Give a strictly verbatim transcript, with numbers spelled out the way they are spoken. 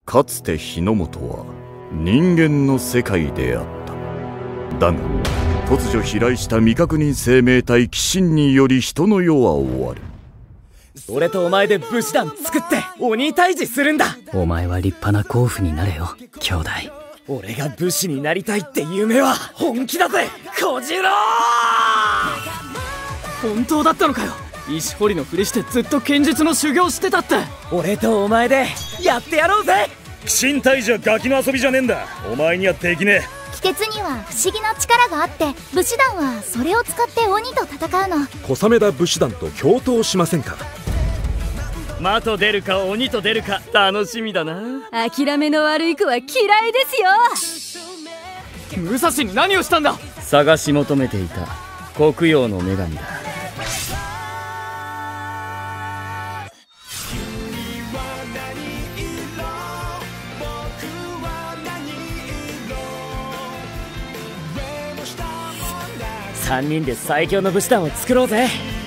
かつて日の本は人間の世界であった。だが突如飛来した未確認生命体鬼神により人の世は終わる。 俺とお前で武士団作って鬼退治するんだ。 お前は立派な甲府になれよ兄弟。 俺が武士になりたいって夢は本気だぜ小次郎。本当だったのかよ。石掘りのふりしてずっと剣術の修行してたって。俺とお前でやってやろうぜ。 鬼神退治はガキの遊びじゃねえんだ。お前にはできねえ。 鬼鉄には不思議な力があって武士団はそれを使って鬼と戦うの。 小雨田武士団と共闘しませんか。 魔と出るか鬼と出るか楽しみだな。 諦めの悪い子は嫌いですよ。 武蔵に何をしたんだ。 探し求めていた黒曜の女神だ。 さんにんで最強の武士団を作ろうぜ。